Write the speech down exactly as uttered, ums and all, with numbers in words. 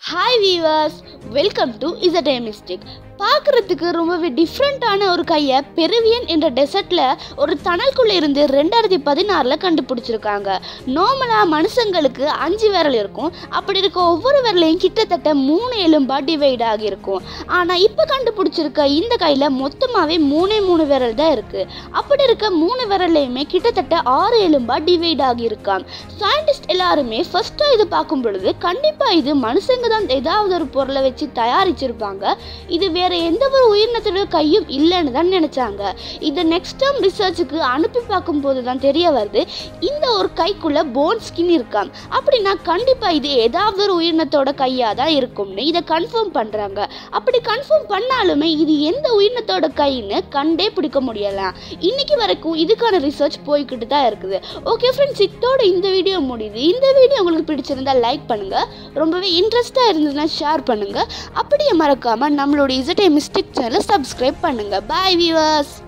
Hi viewers, welcome to Z.AMystiq. பார்க்குறதுக்கு ரொம்பவே டிஃப்ரெண்ட்டான ஒரு கையை பெருவியன் என்ற டெசர்ட்டில் ஒரு தணலுக்குள்ளே இருந்து ரெண்டாயிரத்தி பதினாறில் கண்டுபிடிச்சிருக்காங்க. நார்மலாக மனுஷங்களுக்கு அஞ்சு விரல் இருக்கும். அப்படி இருக்க ஒவ்வொரு விரலையும் கிட்டத்தட்ட மூணு எலும்பா டிவைட் ஆகியிருக்கும். ஆனால் இப்போ கண்டுபிடிச்சிருக்க இந்த கையில் மொத்தமாகவே மூணே மூணு விரல் தான் இருக்குது. அப்படி இருக்க மூணு விரல்லையுமே கிட்டத்தட்ட ஆறு எலும்பா டிவைட் ஆகியிருக்காம். சயின்டிஸ்ட் எல்லாருமே ஃபர்ஸ்ட்டாக இது பார்க்கும் பொழுது கண்டிப்பாக இது மனுஷங்க தான் ஏதாவது ஒரு பொருளை வச்சு தயாரிச்சிருப்பாங்க, இது வேற எந்த ஒரு உயிரினத்தோட கையும் இல்லைன்னு தான் நினைச்சாங்க. இதை நெக்ஸ்ட் டைம் ரிசர்ச்சுக்கு அனுப்பி பார்க்கும் போது தான் தெரிய வருது இந்த ஒரு கைக்குள்ள போன் ஸ்கின் இருக்காம். அப்படின்னா கண்டிப்பா இது ஏதாவது ஒரு உயிரினத்தோட கையா தான் இருக்கும்னு இதை கன்ஃபார்ம் பண்றாங்க. அப்படி கன்ஃபார்ம் பண்ணாலுமே இது எந்த உயிரினத்தோட கைன்னு கண்டே பிடிக்க முடியலாம். இன்னைக்கு வரைக்கும் இதுக்கான ரிசர்ச் போய்கிட்டு தான் இருக்குது. ஓகே ஃப்ரெண்ட்ஸ், இதோட இந்த வீடியோ முடியுது. இந்த வீடியோ உங்களுக்கு பிடிச்சிருந்தா லைக் பண்ணுங்க, ரொம்பவே இன்ட்ரெஸ்டா இருந்ததுன்னா ஷேர் பண்ணுங்க. அப்படியே மறக்காம நம்மளோட Z.AMystiq சேனலை சப்ஸ்கிரைப் பண்ணுங்க. Bye viewers.